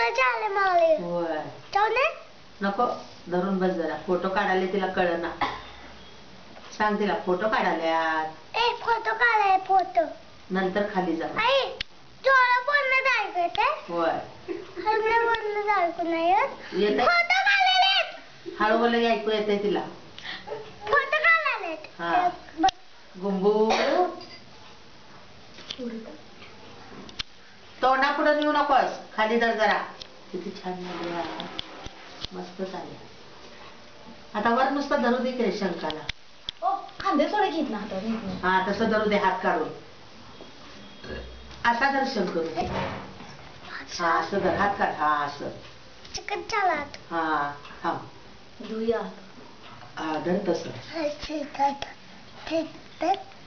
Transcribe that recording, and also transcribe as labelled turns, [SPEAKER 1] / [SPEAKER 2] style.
[SPEAKER 1] झाले मावळे.
[SPEAKER 2] होय.
[SPEAKER 1] जाऊने
[SPEAKER 2] नको धरून बस जरा. फोटो काढायला तिला कळना. सांग तिला फोटो काढाल्यात.
[SPEAKER 1] ए फोटो काढाय फोटो.
[SPEAKER 2] नंतर खाली जा.
[SPEAKER 1] आई जोरा बोलणं ऐकत आहे.
[SPEAKER 2] होय.
[SPEAKER 1] हळू बोलणं ऐकू नाही येत. फोटो काढायलेत.
[SPEAKER 2] हळू बोललं ऐकू येते तिला.
[SPEAKER 1] फोटो काढायलेत.
[SPEAKER 2] हा. गुंबू तोंडा पुढे नेऊ नकोस. खाली धर जरा. किती छान झाली. मस्त झाली. आता वर नुसतं धरू दे की शंकाला.
[SPEAKER 1] खांदे सोडा घेत ना
[SPEAKER 2] हा तसं धरू दे हात काढून. असा धर शंकर. हा असं धर हात काढ. हा असं
[SPEAKER 1] चिकन चालत.
[SPEAKER 2] हा थांब.
[SPEAKER 1] धुया
[SPEAKER 2] हा धर तसं.
[SPEAKER 1] ठीक आहे.